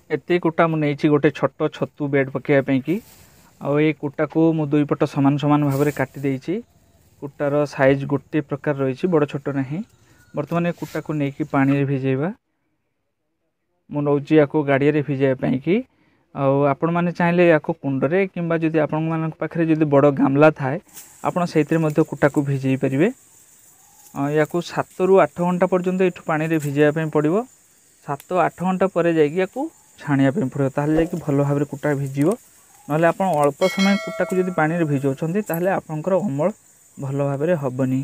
एत कुटा मुझे गोटे छोट छतु बेड पकड़ापी कि आई कुटा को मु दुई पट सामान सामान भाव में काटी देछि। कुटार साइज गोटे प्रकार रही बड़ छोट नहीं। बर्तमान ये कुटा को लेकिन पानी भिजेवा मु नौची या गाड़िया भिजापी कि आपण मैंने चाहिए या कुंडरे कि आपण पाखे जब बड़ गामला थाए आपड़ से कुटा को भिजई पारे। या 7 ରୁ 8 घंटा पर्यंत ये पानी भिजापी पड़ो। 7-8 घंटा पर जाकू छाणिया पड़ो ताल भल भाव कुटा भिजो। ना आप अल्प समय कुटा को जब पानी भिजाऊँ ताल आपंकर अमल भल भाव हेनी।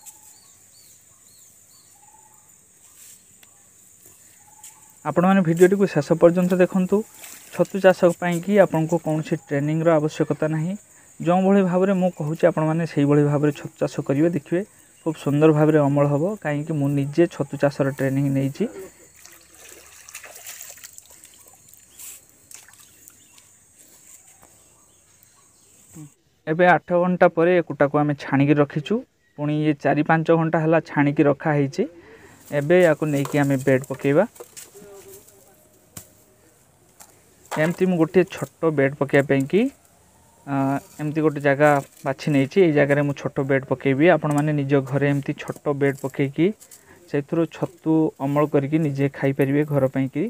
आपण मैंने भिडियोटी को शेष पर्यंत देखूँ। छतु चाष कि आपन को कौन ट्रेनिंग आवश्यकता नहीं। जो भाई भाव में मुझे कहूँ आपण मैंने से भाव में छतु चाष करेंगे देखिए खूब सुंदर भाव में अमल हम कहीं मुझे छतु चाषर ट्रेनिंग नहीं। एबे 8 घंटा पर कुटा को आम छाणिकी रखीचु। पुणी ये 4-5 घंटा है छाणिकी रखाही। एबे या नहीं आम बेड पकेबा। एमती मु गोटे छोट बेड पकड़ापी कि एमती गोटे जगह बाछि नहीं जगह मु छोट बेड पकेबी। आपण मैंने निज घरे एमती छोट बेड पकईकी से छतु अमल करके निजे खाई पारे घर पर कि।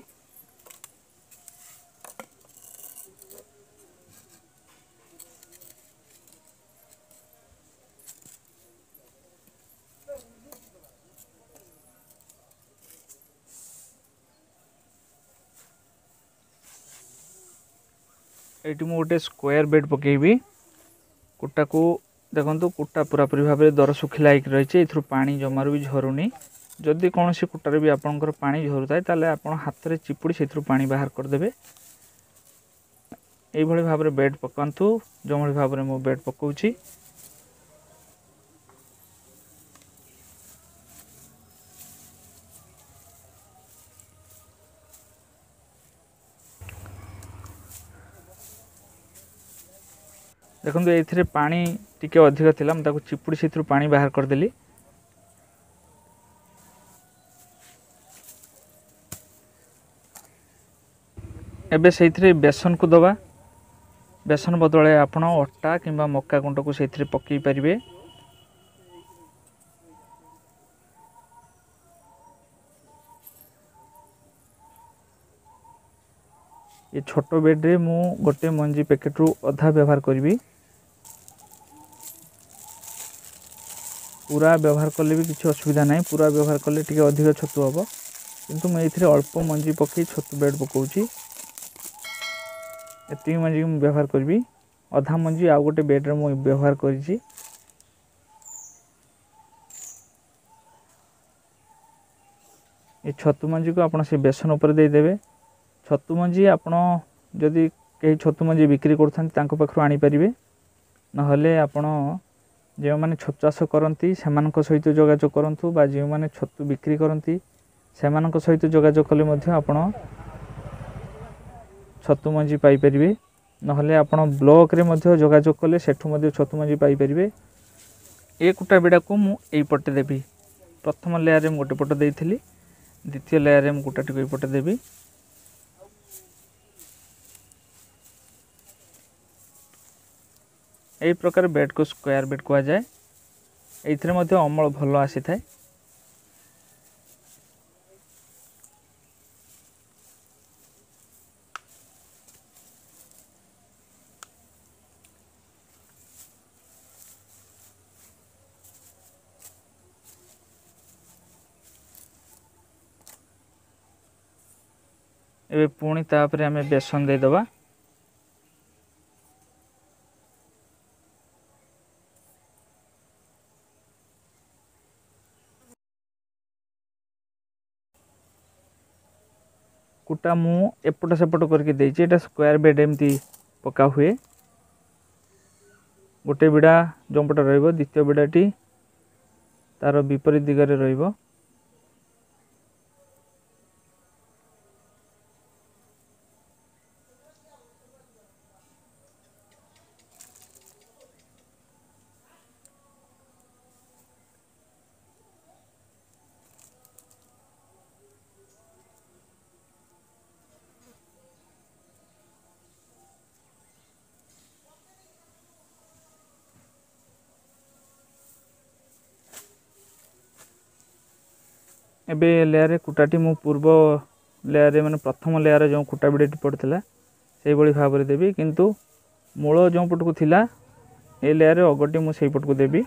ये गोटे स्क्वायर बेड पकेबी। कुटा को देखो कुटा पूरा पूरी भाव में दर सुखिला रही है। पानी जमार भी झरुनी। जदि कौन कुटार भी आपंकर पानी झरुए ताल आप हाथ में चिपुड़ी से पानी बाहर करदे। ये भाव में बेड पकातु जो भाव में मो बेड पकाऊँ। देखो ये पानी टिके अधिक थिला मुझे चिपुड़ी से पानी बाहर करदेली। एबे से बेसन को दबा। बेसन बदले आपण अटा कि मक्का गुंड को से पकई पारे। ये छोट बेड्रे मु गोटे मंजी पैकेट रु अधा व्यवहार करी। पूरा व्यवहार कले भी किसी असुविधा ना। पूरा व्यवहार कले टी अधिक छतु हम किंतु मुझे अल्प मंजी पकई छतु बेड पकाऊँ। एति मंजी मुझे व्यवहार करी। अधा मंजी आउ गोटे बेड्रे मुझे व्यवहार करी। ये छतु मंजी को आप बेसन उपर देदेवे। छतु मंजी आपड़ जदि कहीं छतु मंजी बिक्री कर आनीपारे ना आपण जो मैंने छतु चाष करती सहित जोगाजोग करूँ बा जो मैंने छतु बिक्री करती से सहित जोगाजोग कले आपण छतु मंजी पाइपर। ना आपण ब्लॉक रे जोगाजोग कले सेठू छतु मंजी पाइपर। ए कुटा बेड़ा को मुझे पटे देवी। प्रथम लेयर में गोटे पट देती द्वितीय लेयर में कुटा टी पटे देवी। यही प्रकार बेड को स्क्वायर बेड कह जाए। ये अमल भल आसी थाए। एबे पुणी तापर आम बेसन देदबा। कुटा मु एपट सेपट करके देछि। एटा स्क्वायर बेड एमती पका हुए। गोटे बिड़ा जो पट रहिबो द्वितीय बिड़ाटी तार विपरीत दिगरे रहिबो। एबे लेयर कुटाटी मु पूर्व लेयर माने प्रथम लेयर जो कुटा बिडेटी पड़ता से भाई भाव में देवी किंतु मूल जो पट को थिला ए लेयर अगटी मु से पट को देवी।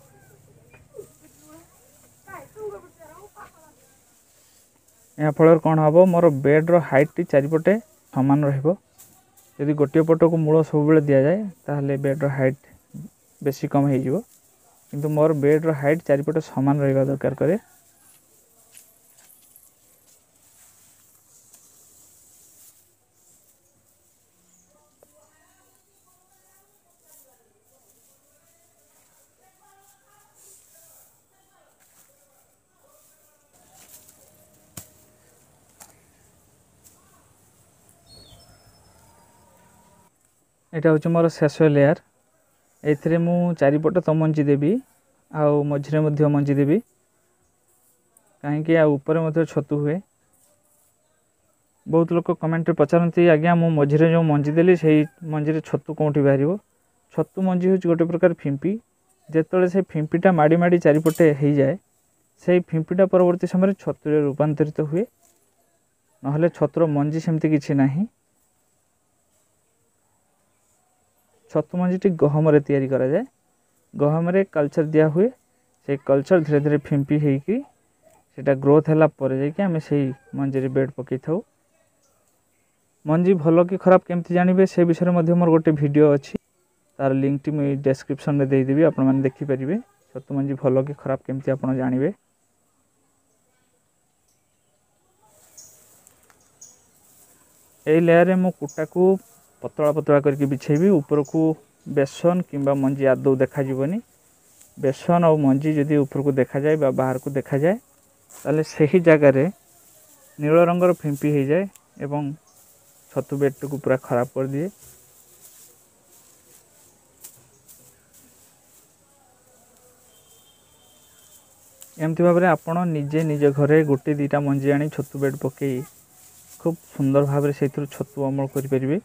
या फल कौन हम मोर बेड्र हाइट टी चारिपटे सामान रही गोटे पट को मूल सब बेले दि जाए ताहले बेड्र हाइट बेसी कम हो किंतु मोर बेड्र हाइट चारिपटे सामान रहा दरकार करे। यहाँ हूँ मोर शेष लेयर ए मु चारिपट तो मंजी देवी आउ मझे मंजी देवी कहीं ऊपर छतु हुए। बहुत लोग कमेंट पचारती आज्ञा मु मझे जो मंजी देली से मंजी छतु कौटी बाहर छतु मंजी हूँ गोटे प्रकार फिंपी जिते से फिंपीटा माड़ी माड़ी चारिपटे हो जाए से फिंपीटा परवर्ती समय छतुरे रूपांतरित हुए नहले छतुर मंजी सेमती किसी नहीं। छतु मंजी गहम तैयारी करा जाए गहम कल्चर दिया हुए से कल्चर धीरे धीरे फिंपी होटा ग्रोथ है जामें से मंजी बेड पकई था। मंजी भल कि खराब केमती जानवे से विषय में मोर गोटे वीडियो अच्छी तार लिंक टी मुझे डिस्क्रिप्शन में देदेवी आपण मैंने देखिपारे छतु मंजी भल कि खराब केमती आप जानवे। यही लेयर मु कुटा को पतला पतला करके बिछेबी ऊपर को बेसन किंबा मंजी आदौ देखा जीवनी बेसन और मंजी जदि ऊपर को देखा जाए बाहर को देखा जाए ताले सही जगार नील रंगर फिंपी हो जाए एवं छतु बेड को पूरा खराब कर दिए। एमती भाव आपण निजे निज घरे गोटे दीटा मंजी आनी छतु बेड पकई खूब सुंदर भाव से छतु अमल करें।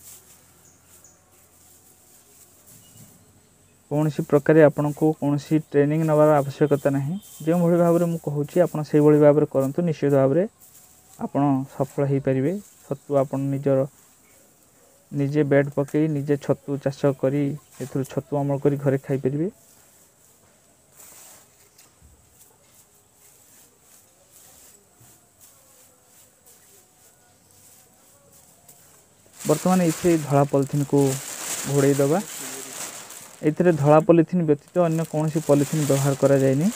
कौन सी प्रकार आपण को कौन सी ट्रेनिंग नवार आवश्यकता नहीं जो भाई भाव में मुझे आप भाव में करूँ निश्चित भाव में आपण सफल हो पारे। छतु आप निजर निजे बेड पकई निजे छतु चाष करी छतु अमल कर घरे खाई पारे। बर्तमान ये धला पॉलिथीन को घोड़े दबा एथिरे धला पॉलिथीन व्यतीत अन्य कौन सी पॉलिथीन व्यवहार करा जाएनी।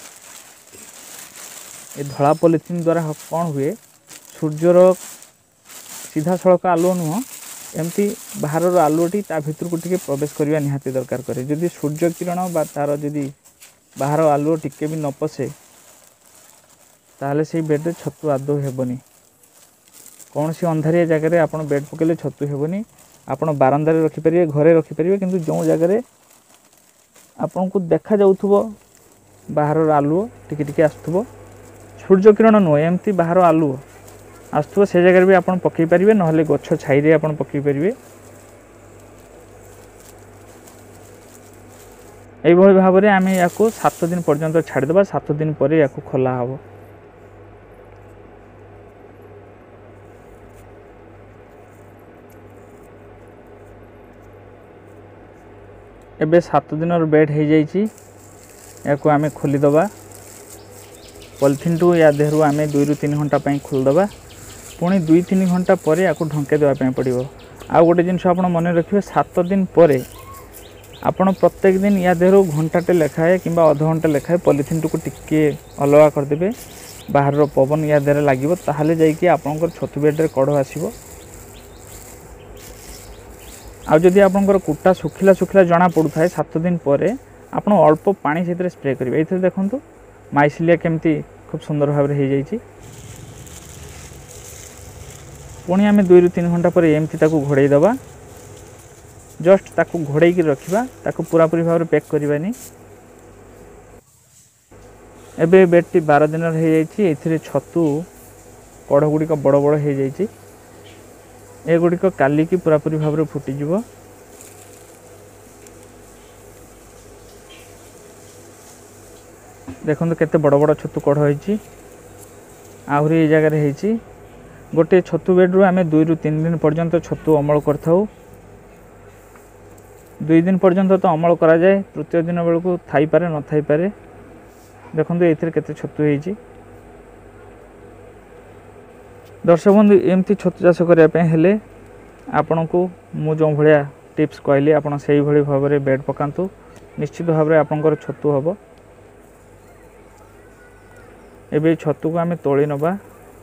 ये धला पॉलिथीन द्वारा कौन हुए सूर्यर सीधा सड़क आलुओ नुह एमती बाहर आलुटी ता भीतर को टिके प्रवेश करने निहाती दरकार करे। जदि सूर्य किरण बा तार जदि बाहर आलुओ टिके भी न पशे ताहले से बेड छतु आदौ हेबनी। कौन सी अंधारिया जगह आप बेड पकड़े छतु हेबनी। आपण बारंदारे रखिपारे घरे रखिपारे किंतु जो जगह आपन को देखा जाउथबो बाहर आलुओ टिके टिके आसुथबो सूर्य किरण नुह एमती बाहर आलुओ आसुथबो से जगह भी आपन पकई पारिबे नहले गछ छाई रे आपन पकई पारिबे। एई भली भाव में आम या 7 दिन पर्यंत छाड़देबा 7 दिन पर या खोला हबो। एबे 7 दिन बेड हो जाइए आम खोलीदबा पॉलिथीन टू या देहरु आम 2 ରୁ 3 घंटा खोलदबा पुणी 2-3 घंटा पर या ढंके देवाई पड़ो। आ गोटे जिनस आप मन रखिए 7 दिन पर आपण प्रत्येक दिन या देहरु घंटाटे लेखाए कि अध घंटा लेखाए पॉलिथीन टू को टिके अलग करदे बाहर पवन या देहरे लगे ताहले जाइए आपंकर छतु बेड्रे कढ़ आसो। आ जदि आपंकर कुटा सुखिला सुखिला जना पड़ू था 7 दिन पर आप अल्प पानी से स्प्रे करेंगे। ये देखो माइसिलिया केमती खूब सुंदर भाव में हो जाइए। पुणी आम 2 ରୁ 3 घंटा पर एमती घोड़े दबा जस्ट ताकू घोड़े रखा ताकू पूरा पूरी भाव में पैक करवानी। एबे बेडटी 12 दिन हो जाइए छतु कढ़ गुड़िक बड़ बड़ हो जाइए। एगुड़िक काली की पूरा पूरी भाव में फुटीज। देखो केते बड़ बड़ छतु कढ़ होइछि। आहरी ये जगह होती गोटे छतु बेड्रु आम 2 ରୁ 3 दिन पर्यंत छतु अमल करथाऊ 2 दिन पर्यंत तो अमल करा जाए तृतीय दिन बेलू थी पारे न थी पारे देखो ये केते छतु होती दर्शक बंधु एमती छतु चाष करने आपण को मु जो भाया टिप्स कहली आपड़ से भाव में बेड पकातु निश्चित भाव में आपंकर छतु हम एबे छतु को आम तोली नबा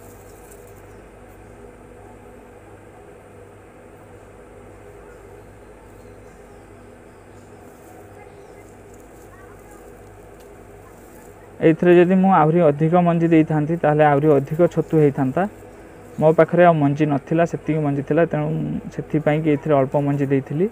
एथिरे जदि मु आहरी अधिक मंजी देई थांती ताहले आहरी अधिक छतु हेई थांता मो पाखरे आ मंजी नथिला सेतिकी मंजी थिला तेणु सेथि पई कि एथिरे अल्प मंजी देइथिली।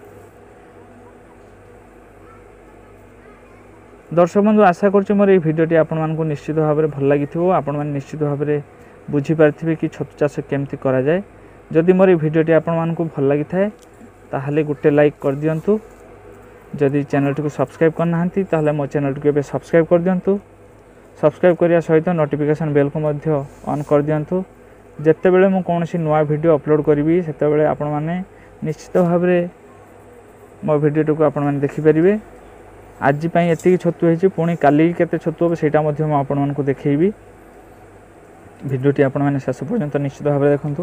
दर्शक बंधु आशा करछि मोर ए भिडियोटी आपण मानकु निश्चित भाव में भल लागिथिबो आपण मान निश्चित भाव में बुझी पारथिबे कि छतु चाष केमति करा जाय। जदि मोर ए भिडियोटी आपण मानकु भल लागि थाए ताहले गुटे लाइक कर दियंतु जदि चैनल को सब्सक्राइब करना हांती ताहले मो चैनल को एबे सब्सक्राइब कर दियंतु सब्सक्राइब करिया सहित नोटिफिकेशन बेल को मध्य ऑन कर दियंतु जेते बेले मु कोनोसी नुआ वीडियो अपलोड करी सेते बेले आपण माने निश्चित भाव में मो वीडियो को आपण माने देखि परिबे। आज पई एतिकी छतु हेछि पुणी काली केते छतु हो सेटा मध्य मु आपण मानकु देखैबी वीडियोटी आपण माने शेष पर्यंत निश्चित भाव में देखंतु।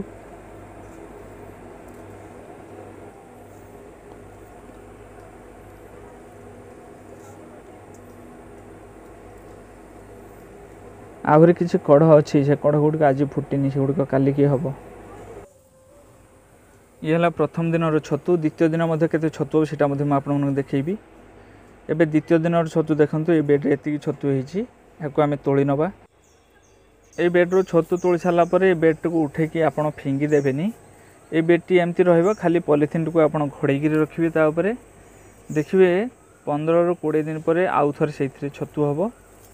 आहरी किसी कढ़ अच्छी से कढ़ गुड़िक आज फुटनी से गुड़िक काली कि हम ये है प्रथम दिन छतु द्वितीय दिन के छतु से आपको देखी एवं द्वितीय दिन छतु देखूँ ये बेड्रे एति छतु होती आम तोली नवा ये बेड्रु छतु तोली सारापर ये बेड को उठेकि आप फिंगी देवेनि ये बेडटी एमती खाली पॉलिथिन को आप घोड़े रखिए देखिए 15 ରୁ 20 दिन पर आउ थे से छतु हम।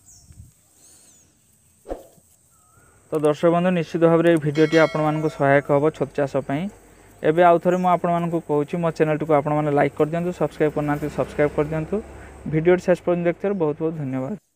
तो दर्शक बंधु निश्चित भाव में भिडियोटी आपण सहायक हम छतु चाष एवं आउ थे मुझे कहूँ मो चैनल को आप लाइक कर दिंतु सब्सक्राइब करना सब्सक्राइब कर दिंतु भिडियो शेष पर्यंत देखते बहुत बहुत धन्यवाद।